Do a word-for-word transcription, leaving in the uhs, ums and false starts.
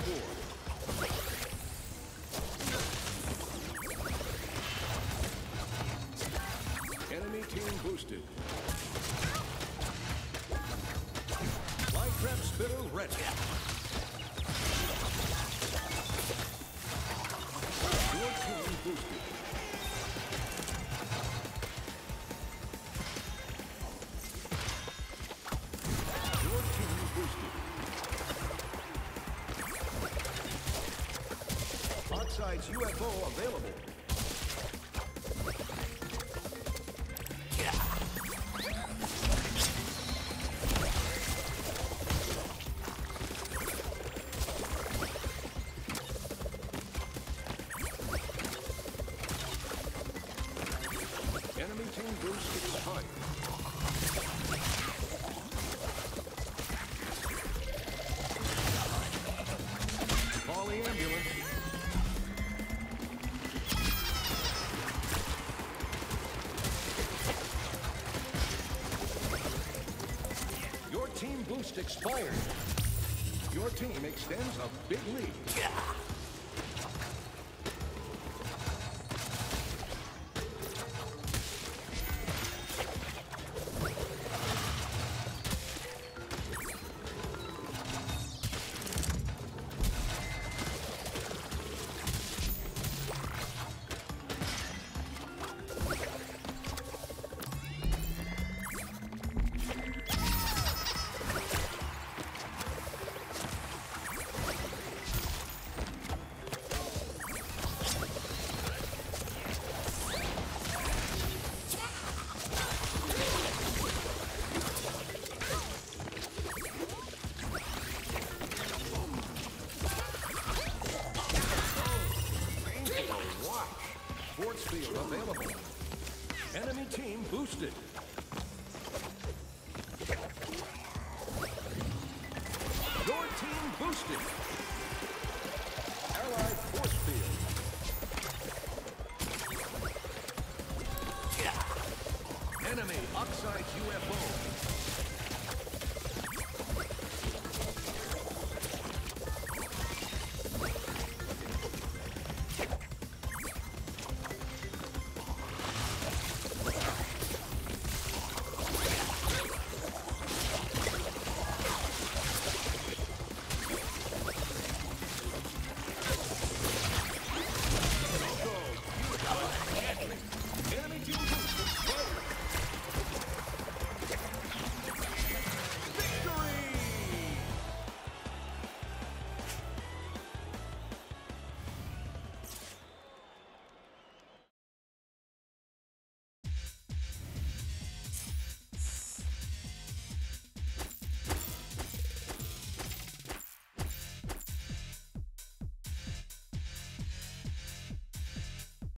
war. Enemy team boosted. Flytrap spitter ready. Your team boosted. Your team boosted. Oxide's U F O available. Enemy team boost expired. Call the ambulance. Your team boost expired. Your team extends a big lead. Force field available. Enemy team boosted. Your team boosted.